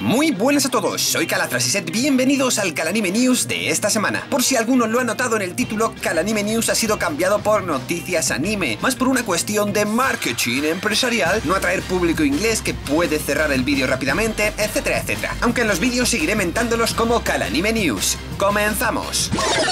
Muy buenas a todos, soy Calatras y sed bienvenidos al Calanime News de esta semana. Por si alguno lo ha notado en el título, Calanime News ha sido cambiado por Noticias Anime, más por una cuestión de marketing empresarial, no atraer público inglés que puede cerrar el vídeo rápidamente, etcétera, etcétera. Aunque en los vídeos seguiré mentándolos como Calanime News. ¡Comenzamos!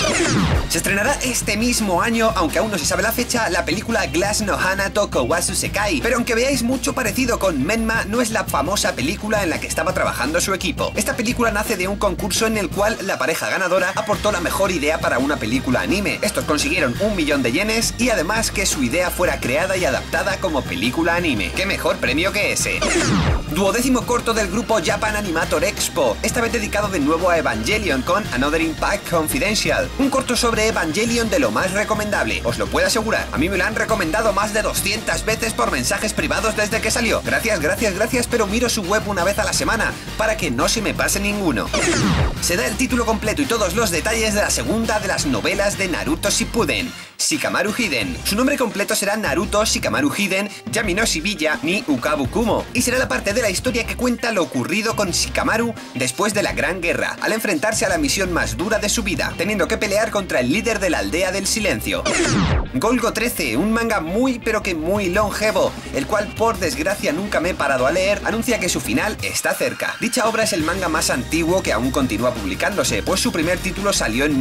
Se estrenará este mismo año, aunque aún no se sabe la fecha, la película Glass no Hana to Kowasu Sekai, pero aunque veáis mucho parecido con Menma, no es la famosa película en la que estaba trabajando su equipo. Esta película nace de un concurso en el cual la pareja ganadora aportó la mejor idea para una película anime. Estos consiguieron 1 millón de yenes y además que su idea fuera creada y adaptada como película anime. ¿Qué mejor premio que ese? 12º corto del grupo Japan Animator Expo, esta vez dedicado de nuevo a Evangelion con Another Impact Confidential. Un corto sobre Evangelion de lo más recomendable, os lo puedo asegurar. A mí me lo han recomendado más de 200 veces por mensajes privados desde que salió. Gracias, pero miro su web una vez a la semana, para que no se me pase ninguno. Se da el título completo y todos los detalles de la segunda de las novelas de Naruto Shippuden, Shikamaru Hiden. Su nombre completo será Naruto Shikamaru Hiden Yami no Shibuya ni Ukabukumo, y será la parte de la historia que cuenta lo ocurrido con Shikamaru después de la Gran Guerra, al enfrentarse a la misión más dura de su vida, teniendo que pelear contra el líder de la Aldea del Silencio. Golgo 13, un manga muy pero que muy longevo, el cual por desgracia nunca me he parado a leer, anuncia que su final está cerca. Dicha obra es el manga más antiguo que aún continúa publicándose, pues su primer título salió en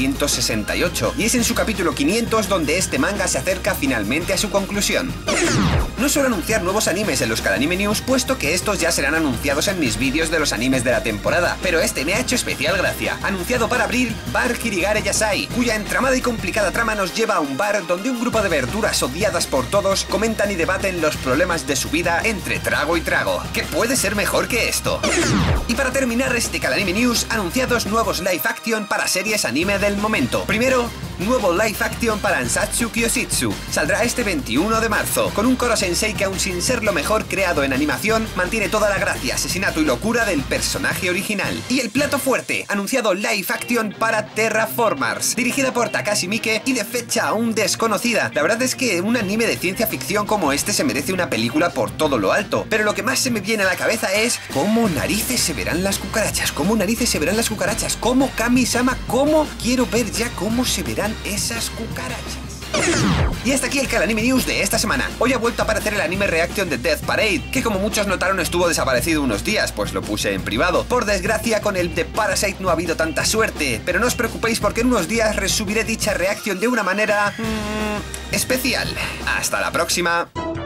1968, y es en su capítulo 500 donde este manga se acerca finalmente a su conclusión. No suelo anunciar nuevos animes en los Calanime News, puesto que estos ya serán anunciados en mis vídeos de los animes de la temporada, pero este me ha hecho especial gracia. Anunciado para abril, Bar Kirigare Yasai, cuya entramada y complicada trama nos lleva a un bar donde un grupo de verduras odiadas por todos comentan y debaten los problemas de su vida entre trago y trago. ¿Qué puede ser mejor que esto? Y para terminar este Calanime News, anunciados nuevos live action para series anime del momento. Primero, nuevo live action para Ansatsu Kyoshitsu. Saldrá este 21 de marzo, con un Koro Sensei que aun sin ser lo mejor creado en animación, mantiene toda la gracia, asesinato y locura del personaje original. Y el plato fuerte, anunciado live action para Terraformars, dirigida por Takashi Miike y de fecha aún desconocida. La verdad es que un anime de ciencia ficción como este se merece una película por todo lo alto, pero lo que más se me viene a la cabeza es cómo narices se verán las cucarachas, cómo Kami-sama, cómo quiero ver ya cómo se verán esas cucarachas. Y hasta aquí el Calanime News de esta semana. Hoy ha vuelto a aparecer el anime reaction de Death Parade, que como muchos notaron estuvo desaparecido unos días, pues lo puse en privado. Por desgracia con el de Parasite no ha habido tanta suerte, pero no os preocupéis porque en unos días resubiré dicha reaction de una manera especial. Hasta la próxima.